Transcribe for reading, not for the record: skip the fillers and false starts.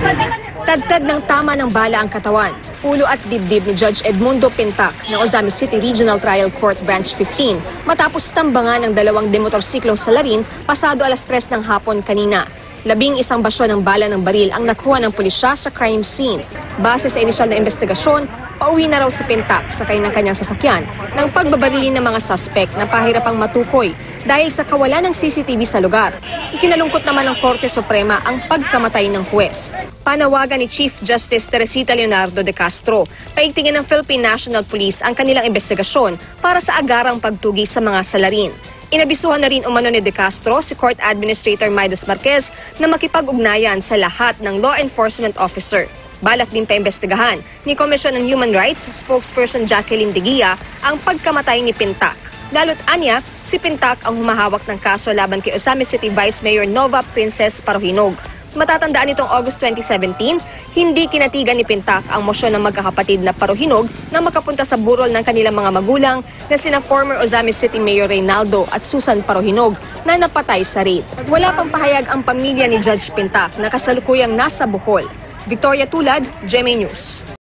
Tadtad ng tama ng bala ang katawan, ulo at dibdib ni Judge Edmundo Pintac ng Ozamis City Regional Trial Court Branch 15 matapos tambangan ng dalawang demotorsiklong salarin pasado alas 3 ng hapon kanina. 11 basyo ng bala ng baril ang nakuha ng pulisya sa crime scene. Base sa inisyal na investigasyon, pauwi na raw si Pintac sakay ng kanyang sasakyan ng pagbabarili ng mga suspect na pahirapang matukoy dahil sa kawalan ng CCTV sa lugar. Ikinalungkot naman ng Korte Suprema ang pagkamatay ng huwes. Panawagan ni Chief Justice Teresita Leonardo de Castro, paigtingin ng Philippine National Police ang kanilang investigasyon para sa agarang pagtugi sa mga salarin. Inabisuhan na rin umano ni De Castro si Court Administrator Midas Marquez na makipag-ugnayan sa lahat ng law enforcement officer. Balak din paimbestigahan ni Commission on Human Rights spokesperson Jacqueline Digia ang pagkamatay ni Pintac. Lalo't anya, si Pintac ang humahawak ng kaso laban kay Ozamis City Vice Mayor Nova Princess Parohinog. Matatandaan nitong August 2017, hindi kinatigan ni Pintac ang mosyon ng magkakapatid na Parohinog na makapunta sa burol ng kanilang mga magulang na sina former Ozamis City Mayor Reynaldo at Susan Parohinog na napatay sa raid. Wala pang pahayag ang pamilya ni Judge Pintac na kasalukuyang nasa Bohol. Victoria Tulad, GMA News.